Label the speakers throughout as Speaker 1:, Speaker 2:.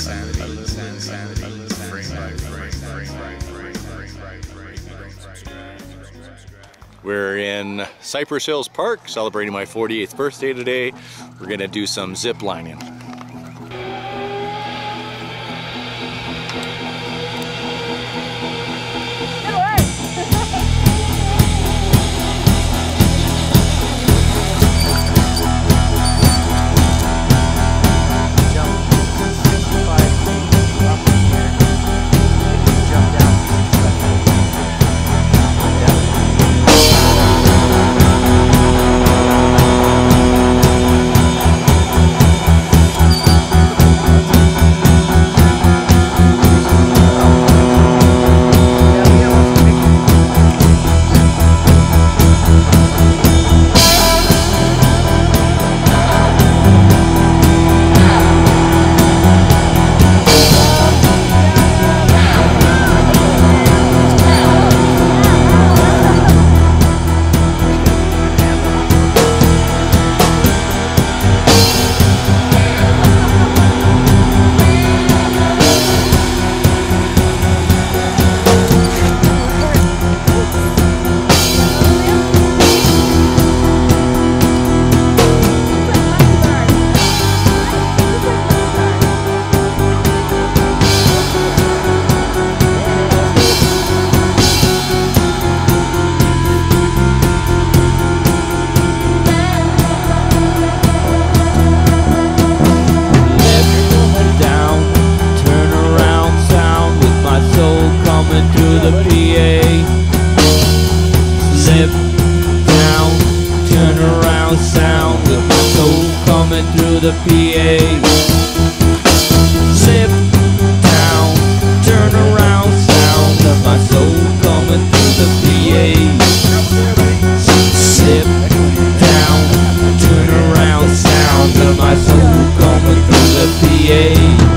Speaker 1: We're in Cypress Hills Park celebrating my 48th birthday today. We're gonna do some zip lining.
Speaker 2: The PA, zip down, turn around sound with my soul coming through the PA. Zip down, turn around sound with my soul coming through the PA. Zip down, turn around sound with my soul coming through the PA.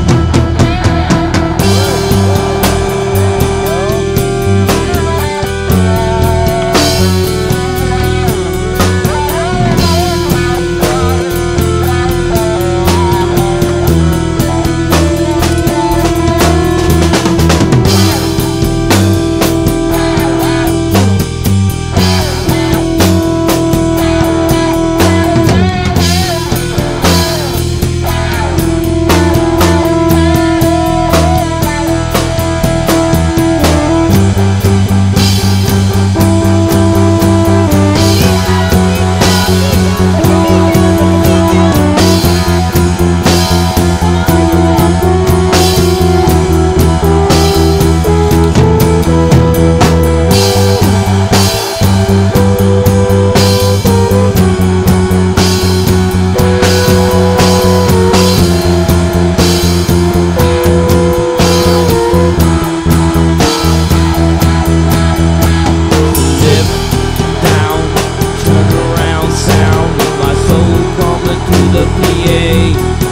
Speaker 2: The PA,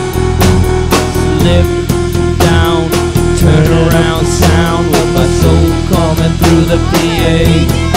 Speaker 2: slip down, turn around sound with my soul coming through the PA.